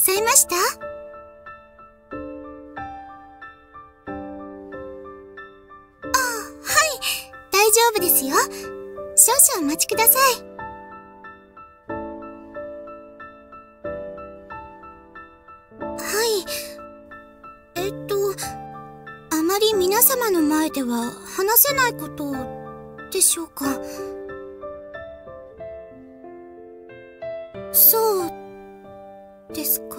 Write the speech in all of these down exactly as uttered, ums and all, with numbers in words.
さいました？あ、はい、大丈夫ですよ。少々お待ちください。はい。えっと、あまり皆様の前では話せないことでしょうか。そうですか。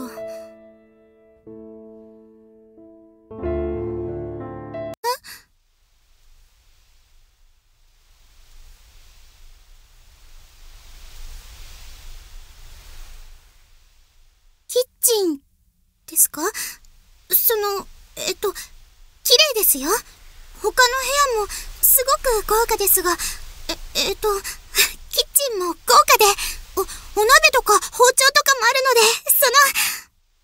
キッチンですか？その、えっと、綺麗ですよ。他の部屋もすごく豪華ですが、え、えっと、キッチンも豪華で、お、お鍋とか包丁とかもあるので、その、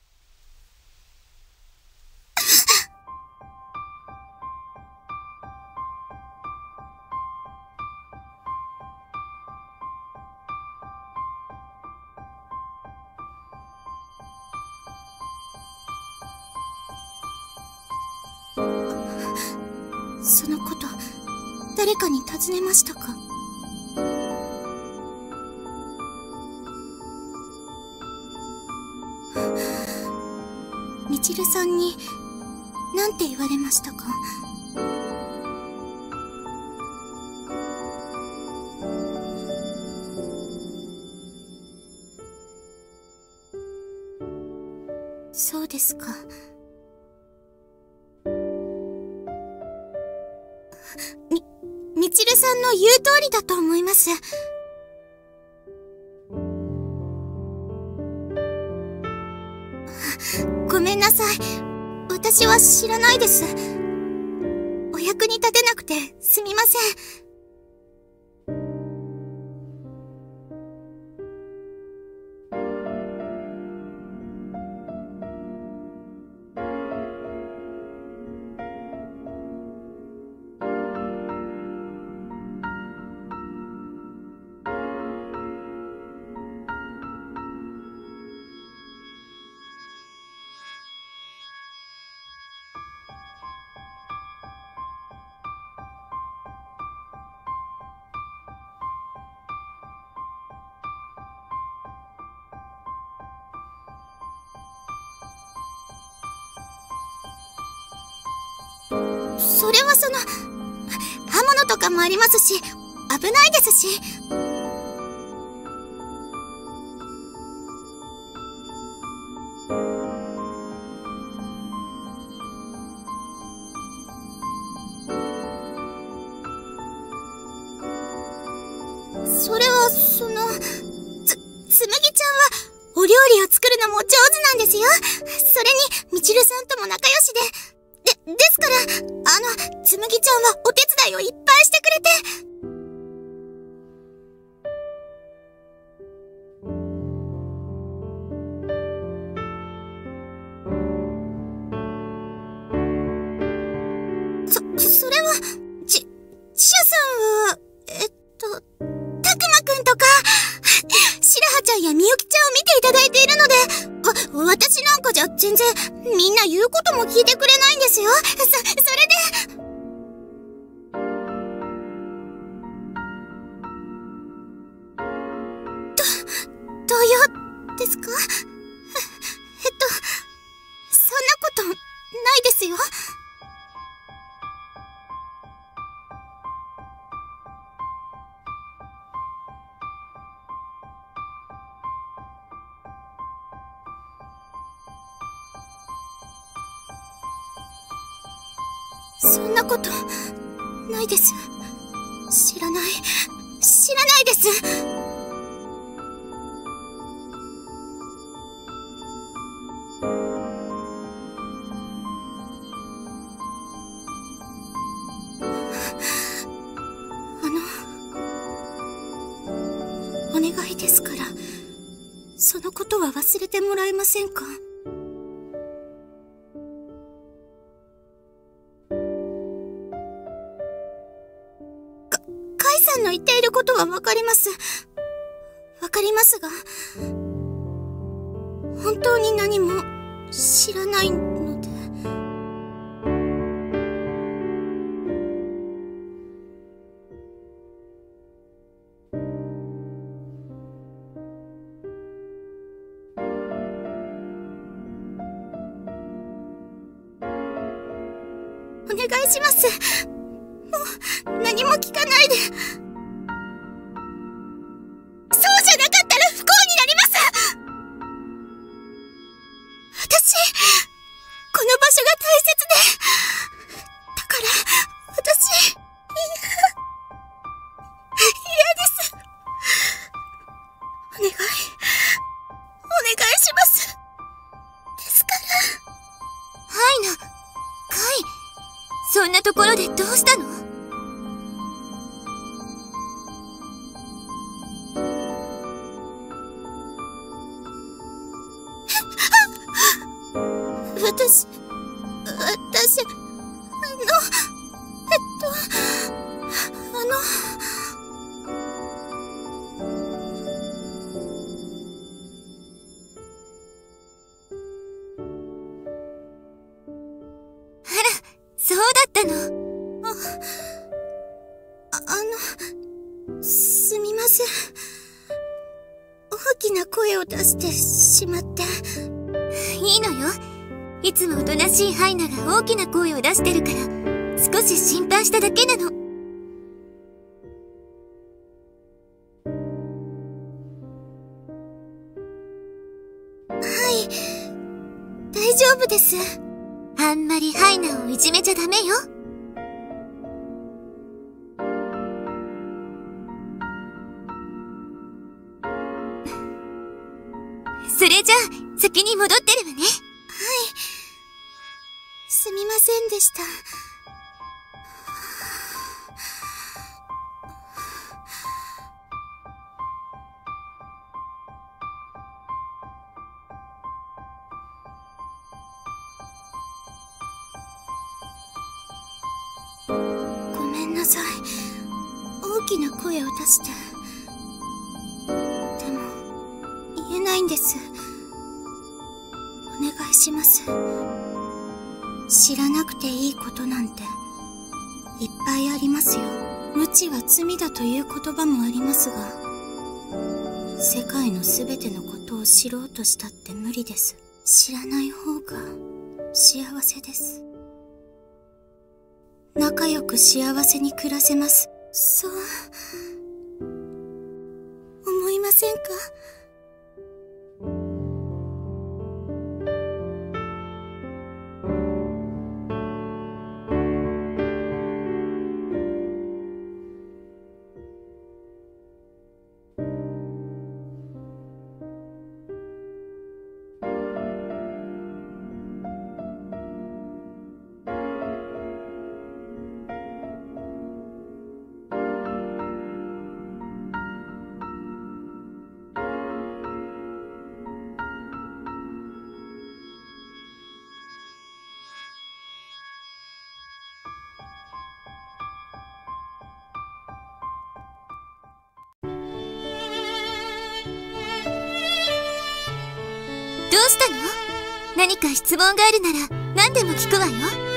そのこと、誰かに尋ねましたか？みちるさんに、なんて言われましたか？そうですか。み、みちるさんの言う通りだと思います。ごめんなさい。私は知らないです。お役に立てなくてすみません。それはその、刃物とかもありますし、危ないですし。それはその、つ、つむぎちゃんはお料理を作るのも上手なんですよ。それにみちるさんとも仲良しで。で、ですから、あの、つむぎちゃんはお手伝いをいっぱいしてくれて。そ、それは、ち、ちやさんは、えっと、たくまくんとか、しらはちゃんやみゆきちゃんを見ていただいているので、わ、私なんかじゃ全然、みんな言うことも聞いてくれないんですよ。そ、それで。ど、動揺ですか？えっと、そんなことないですよ。そんなことないです。知らない、知らないです。あの、お願いですから、そのことは忘れてもらえませんか？さんの言っていることはわかります。わかりますが、 本当に何も知らないので。お願いします。もう何も聞かないで。そうじゃなかったら不幸になります。私、この場所が大切で。だから、私、嫌です。お願い、お願いします。ですから。はいな、カイ。そんなところでどうしたの？私、私、あの、えっと、あの、あら、そうだったの。あ、あ、あの、すみません。大きな声を出してしまって。いいのよ。いつもおとなしいハイナが大きな声を出してるから、少し心配しただけなの。はい、大丈夫です。あんまりハイナをいじめちゃダメよ。それじゃあ、先に戻ってるわね。はい。すみませんでした。ごめんなさい。大きな声を出して。でも、言えないんです。お願いします。知らなくていいことなんていっぱいありますよ。無知は罪だという言葉もありますが、世界のすべてのことを知ろうとしたって無理です。知らない方が幸せです。仲良く幸せに暮らせます。そう思いませんか？どうしたの？何か質問があるなら何でも聞くわよ。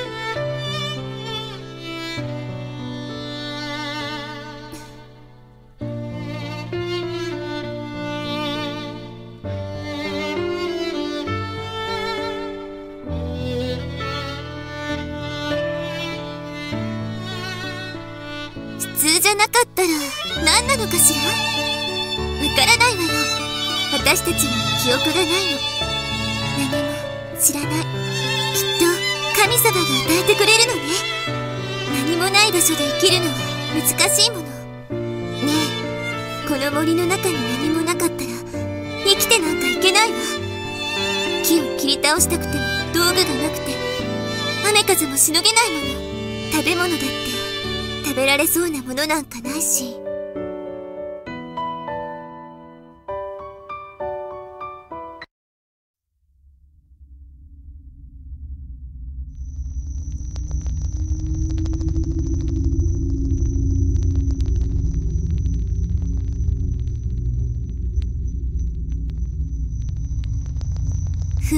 普通じゃなかったら何なのかしら？わからないわよ。私たちは記憶がないの。何も知らない。きっと神様が与えてくれるのね。何もない場所で生きるのは難しいもの。ねえ、この森の中に何もなかったら生きてなんかいけないわ。木を切り倒したくても道具がなくて、雨風もしのげないもの。食べ物だって食べられそうなものなんかないし。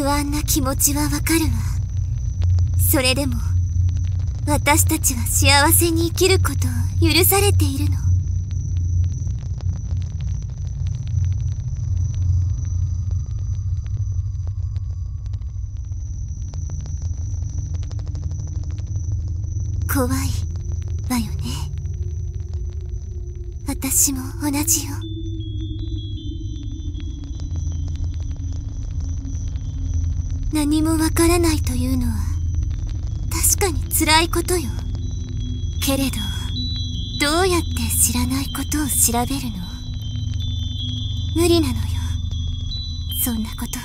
不安な気持ちはわかるわ。それでも私たちは幸せに生きることを許されているの。怖いわよね。私も同じよ。何もわからないというのは確かに辛いことよ。けれどどうやって知らないことを調べるの？無理なのよ、そんなことは。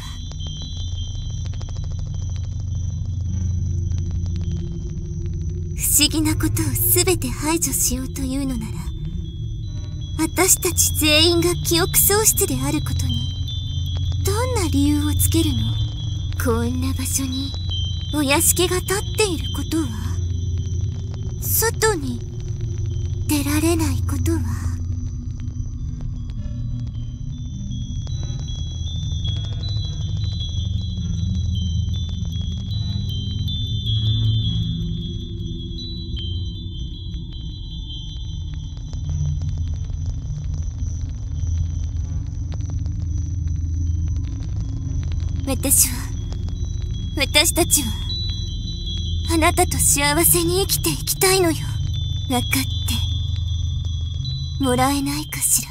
不思議なことを全て排除しようというのなら、私たち全員が記憶喪失であることにどんな理由をつけるの？こんな場所にお屋敷が建っていることは、外に出られないことは。私は私たちはあなたと幸せに生きていきたいのよ。分かってもらえないかしら。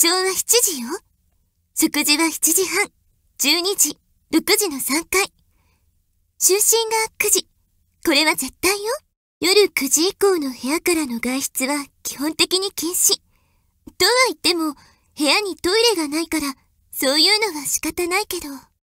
起床はしちじよ。食事はしちじはん、じゅうにじ、ろくじのさんかい。就寝がくじ。これは絶対よ。夜くじ以降の部屋からの外出は基本的に禁止。とは言っても、部屋にトイレがないから、そういうのは仕方ないけど。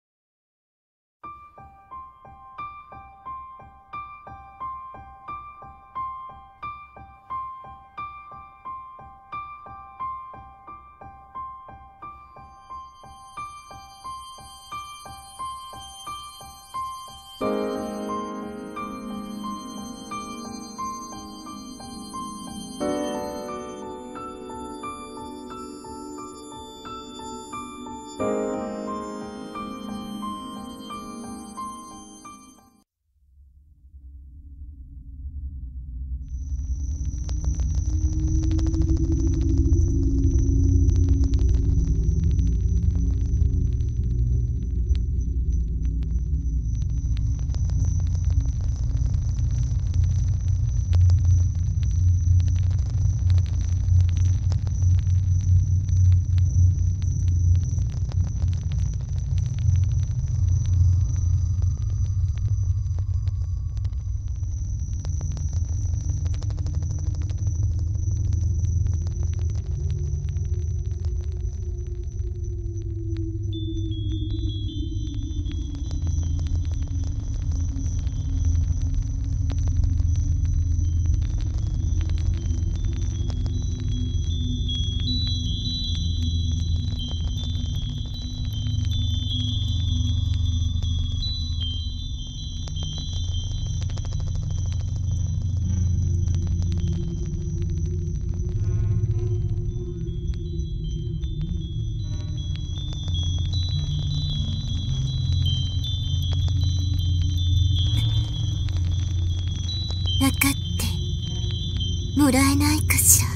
わかってもらえないかしら。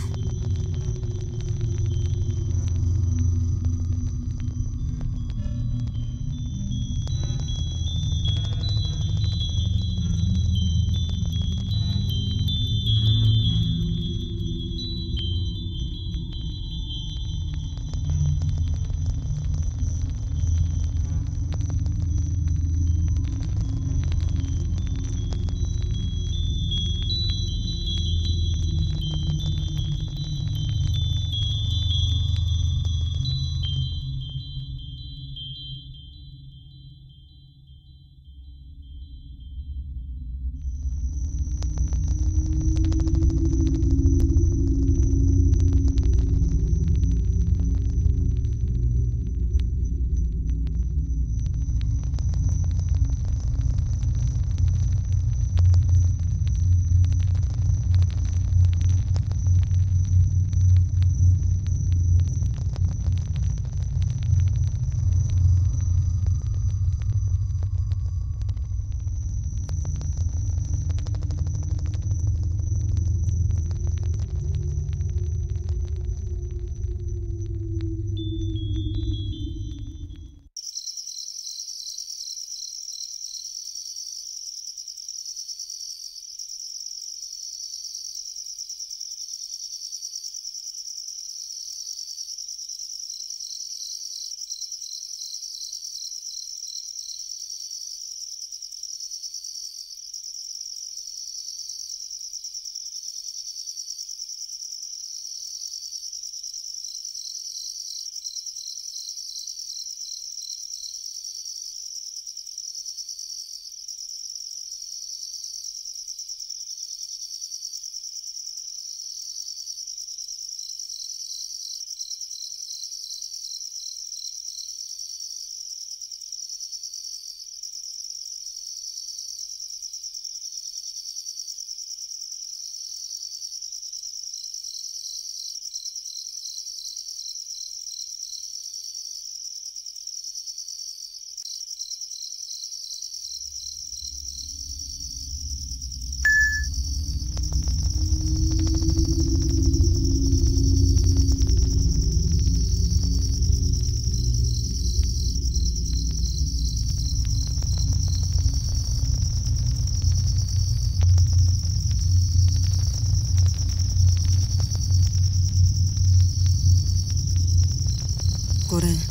これ